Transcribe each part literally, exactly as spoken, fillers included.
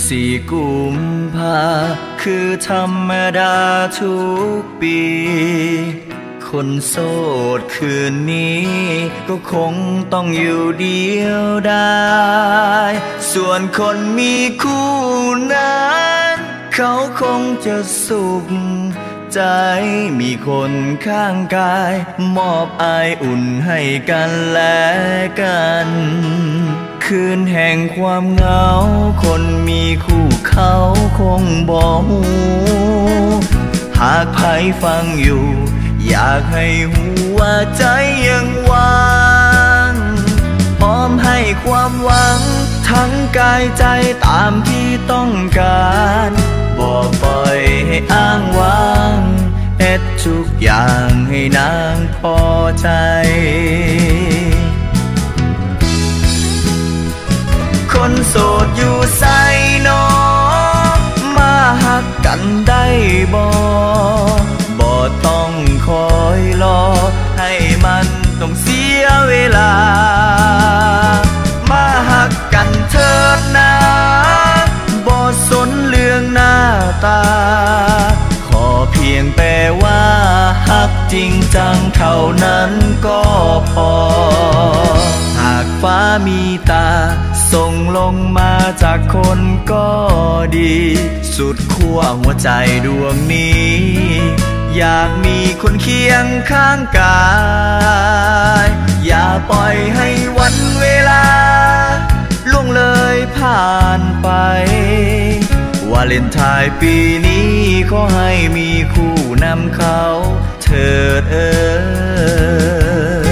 สี่กุมภาคือธรรมดาทุกปีคนโสดคืนนี้ก็คงต้องอยู่เดียวได้ส่วนคนมีคู่นั้นเขาคงจะสุขใจมีคนข้างกายมอบอายอุ่นให้กันและกันคืนแห่งความเหงาคนมีคู่เขาคงบอกหูหากใครฟังอยู่อยากให้หูว่าใจยังว่างพร้อมให้ความหวังทั้งกายใจตามที่ต้องการบอกปล่อยให้อ้างว้างเอ็ดทุกอย่างให้นางพอใจคนโสดอยู่ไสน้อมาหักกันได้บ่บ่ต้องคอยรอให้มันต้องเสียเวลามาหักกันเถิดนะบ่สนเรื่องหน้าตาขอเพียงแปลว่าหักจริงจังเท่านั้นก็พอหากฟ้ามีตาส่งลงมาจากคนก็ดีสุดขั้วหัวใจดวงนี้อยากมีคนเคียงข้างกายอย่าปล่อยให้วันเวลาล่วงเลยผ่านไปวาเลนไทน์ปีนี้ขอให้มีคู่นำเขาเถิดเอ่ย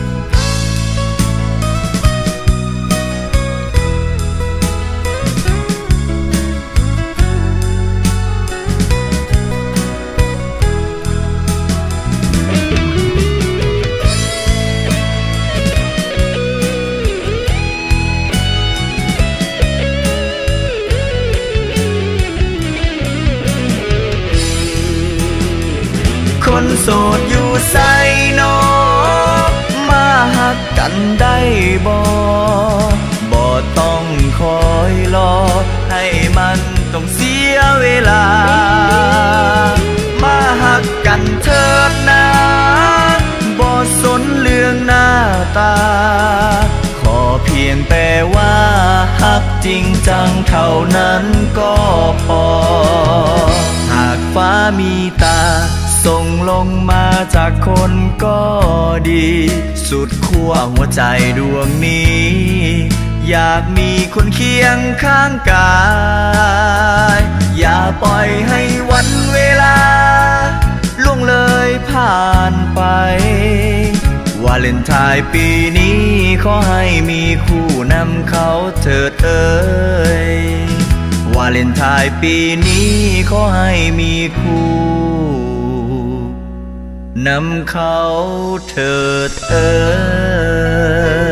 คนโสดอยู่ไสน้อมาหักกันได้บ่บ่ต้องคอยรอให้มันต้องเสียเวลามาหักกันเถิดนะบ่สนเรื่องหน้าตาขอเพียงแปลว่าหักจริงจังเท่านั้นก็พอหากฟ้ามีตาส่งลงมาจากคนก็ดีสุดขั้วหัวใจดวงนี้อยากมีคนเคียงข้างกายอย่าปล่อยให้วันเวลาล่วงเลยผ่านไปวาเลนไทน์ปีนี้ขอให้มีคู่นำเขาเถิดเอ่ยวาเลนไทน์ปีนี้ขอให้มีคู่นำเขาเถิดเอ่ย